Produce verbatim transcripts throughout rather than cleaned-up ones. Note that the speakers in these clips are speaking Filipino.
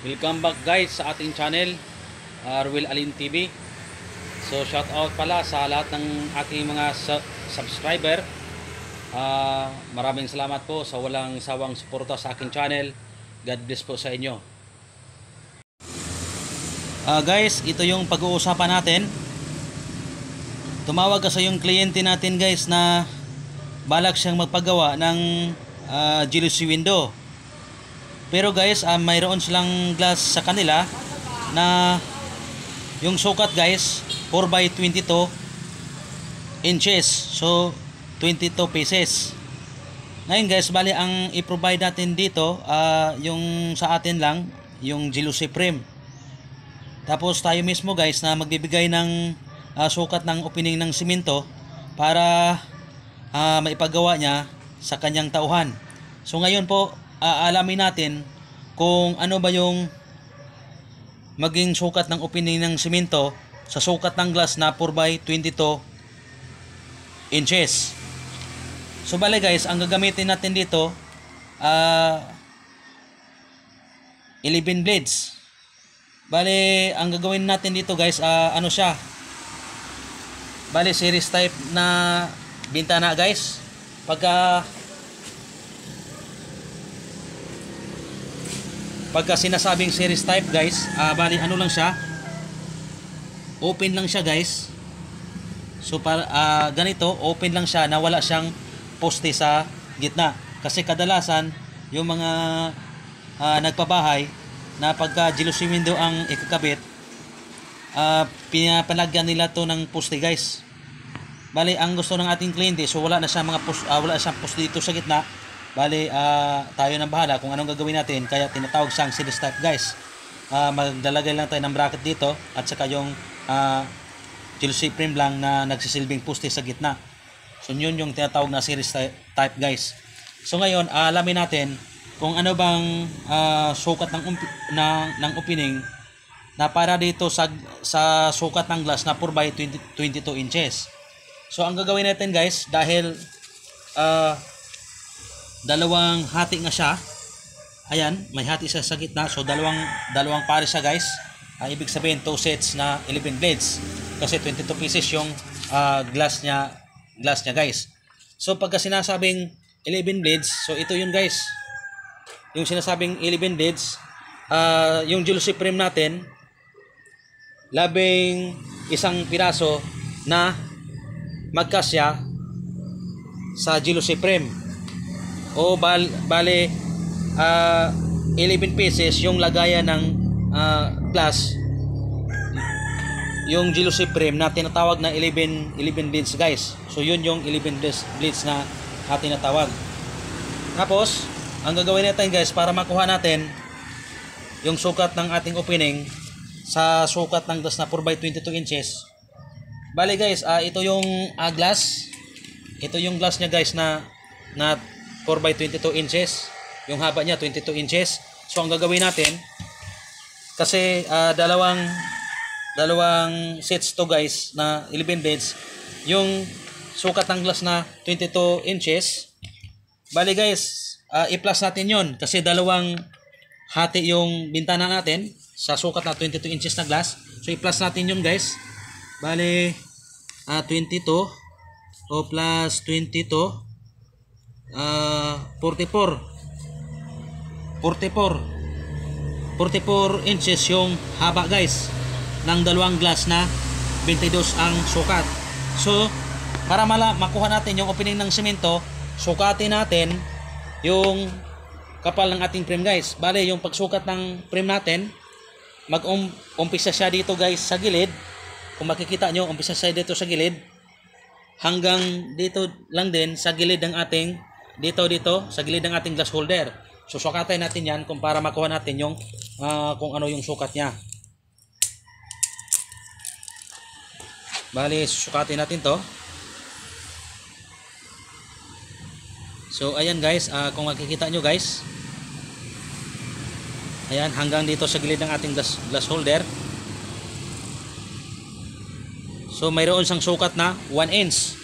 Welcome back guys sa ating channel, uh, Ruel Alin T V. So shout out pala sa lahat ng ating mga su subscriber. uh, Maraming salamat po sa walang sawang suporta sa aking channel. God bless po sa inyo. uh, Guys, ito yung pag-uusapan natin. Tumawag kasi yung kliyente natin guys na balak siyang magpagawa ng uh, jealousy window. Pero guys, uh, mayroon silang glass sa kanila na yung sukat guys four by twenty-two inches. So twenty-two pieces. Ngayon guys, bali ang i-provide natin dito uh, yung sa atin lang yung jealousy frame. Tapos tayo mismo guys na magbibigay ng uh, sukat ng opening ng simento para uh, maipagawa niya sa kanyang tauhan. So ngayon po aalamin natin kung ano ba yung maging sukat ng opening ng simento sa sukat ng glass na four by twenty-two inches. So bale guys, ang gagamitin natin dito uh, eleven blades. Bale ang gagawin natin dito guys, uh, ano siya, bale series type na bintana guys. Pagka Pagka sinasabing series type guys, uh, bali ano lang siya, open lang siya guys. So para uh, ganito, open lang siya na wala siyang poste sa gitna. Kasi kadalasan yung mga uh, nagpabahay na pagka jealousy window ang ikakabit, uh, pinapalagyan nila to ng poste guys. Bali ang gusto ng ating kliyente, so wala na siya mga post, uh, wala siyang poste dito sa gitna. Bali, uh, tayo nang bahala kung anong gagawin natin. Kaya tinatawag siyang series type guys. uh, Maglalagay lang tayo ng bracket dito at saka yung uh, jealousy frame lang na nagsisilbing poste sa gitna. So yun yung tinatawag na series type guys. So ngayon, uh, alamin natin kung ano bang uh, sukat ng, na, ng opening na para dito sa, sa sukat ng glass na four by twenty-two inches. So ang gagawin natin guys, dahil uh, dalawang hati nga siya. Ayan, may hati siya sa gitna. So dalawang dalawang pares siya guys. Uh, ibig sabihin two sets na eleven blades. Kasi twenty-two pieces yung uh, glass niya, glass niya guys. So pagka sinasabing eleven blades, so ito yun guys. Yung sinasabing eleven blades, uh, yung jealousy frame natin, labing isang piraso na magkasya sa jealousy frame. O bal, bale uh, eleven pieces yung lagayan ng uh, glass, yung jealousy frame na tinatawag na eleven blades guys. So yun yung eleven blades na uh, tinatawag. Tapos ang gagawin natin guys para makuha natin yung sukat ng ating opening sa sukat ng glass na four by twenty-two inches. Bale guys, uh, ito yung uh, glass. Ito yung glass niya guys na na four by twenty-two inches. Yung haba niya twenty-two inches. So ang gagawin natin, kasi uh, dalawang dalawang sets to guys na eleven blades, yung sukat ng glass na twenty-two inches. Bali guys, uh, i-plus natin yon kasi dalawang hati yung bintana natin sa sukat na twenty-two inches na glass. So i-plus natin yun guys. Bali uh, twenty-two o plus twenty-two, Uh, forty-four forty-four forty-four inches yung haba guys ng dalawang glass na twenty-two ang sukat. So para mala makuha natin yung opening ng semento, sukatin natin yung kapal ng ating frame guys. Bale yung pagsukat ng frame natin, mag-umpisa siya dito guys sa gilid. Kung makikita nyo, umpisa siya dito sa gilid hanggang dito lang din sa gilid ng ating dito dito sa gilid ng ating glass holder. So sukatin natin yan kung para makuha natin yung uh, kung ano yung sukat niya. Bali susukatin natin to. So ayan guys, uh, kung makikita nyo guys, ayan hanggang dito sa gilid ng ating glass, glass holder. So mayroon siyang sukat na one inch.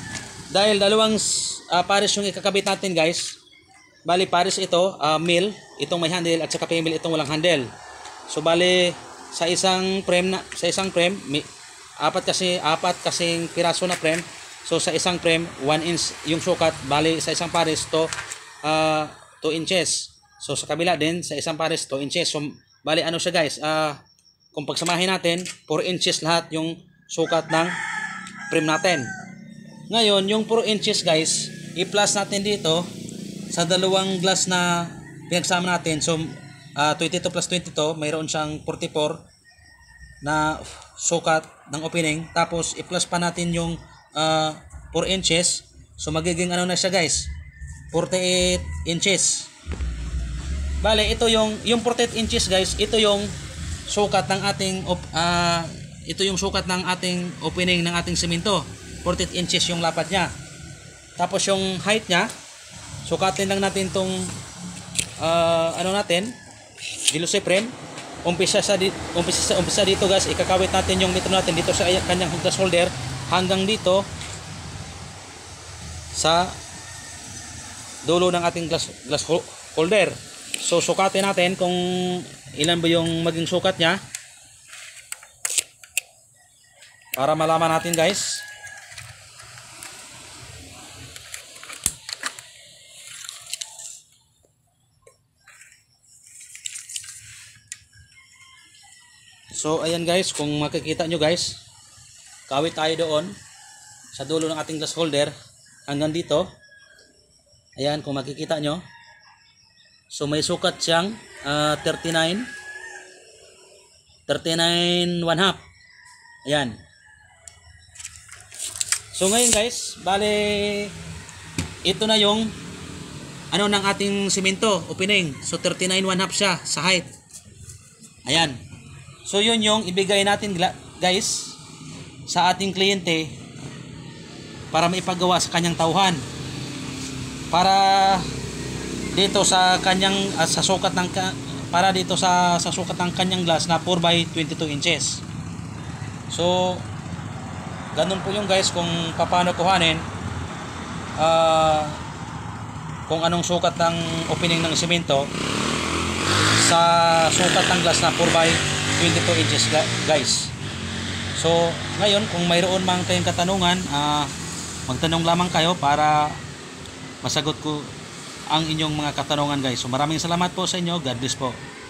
Dahil dalawang uh, pares yung ikakabit natin guys, bali pares ito, uh, mil itong may handle at saka female itong walang handle. So bali sa isang frame na sa isang frame may, apat kasi apat kasing piraso na frame. So sa isang frame one inch yung sukat, bali sa isang pares to uh, two inches. So sa kabila din sa isang pares two inches. So bali ano siya guys, uh, kung pagsamahin natin four inches lahat yung sukat ng frame natin. Ngayon yung four inches guys, i-plus natin dito sa dalawang glass na pinagsama natin. So uh, twenty-two plus twenty-two, mayroon siyang forty-four na sukat ng opening. Tapos i-plus pa natin yung uh, four inches. So magiging ano na siya guys, forty-eight inches. Bale, ito yung yung forty-eight inches guys, ito yung sukat ng ating uh, ito yung sukat ng ating opening ng ating semento. forty-eight inches yung lapad niya. Tapos yung height niya, sukatin lang natin tong uh, ano natin, veloci frame. Umpisa sa di, umpisa sa umpisa dito guys, ikakawit natin yung metro natin dito sa kanyang glass holder hanggang dito sa dulo ng ating glass glass holder. So sukatin natin kung ilan ba yung maging sukat niya para malaman natin guys. So ayan guys, kung makikita nyo guys, kawit tayo doon sa dulo ng ating glass holder hanggang dito. Ayan, kung makikita nyo. So may sukat siyang uh, thirty-nine thirty-nine one half. Ayan. So ngayon guys, bale ito na yung ano ng ating semento opening. So thirty-nine one half siya sa height. Ayan. So yun yung ibigay natin guys sa ating kliyente para maipagawa sa kanyang tauhan. Para dito sa kanyang uh, sa sukat ng para dito sa sa sukat ng kanyang glass na four by twenty-two inches. So ganun po yung guys kung paano kuhanin uh, kung anong sukat ng opening ng semento sa sukat ng glass na four by twenty-two inches guys. So ngayon kung mayroon mang kayong katanungan, uh, magtanong lamang kayo para masagot ko ang inyong mga katanungan guys. So maraming salamat po sa inyo. God bless po.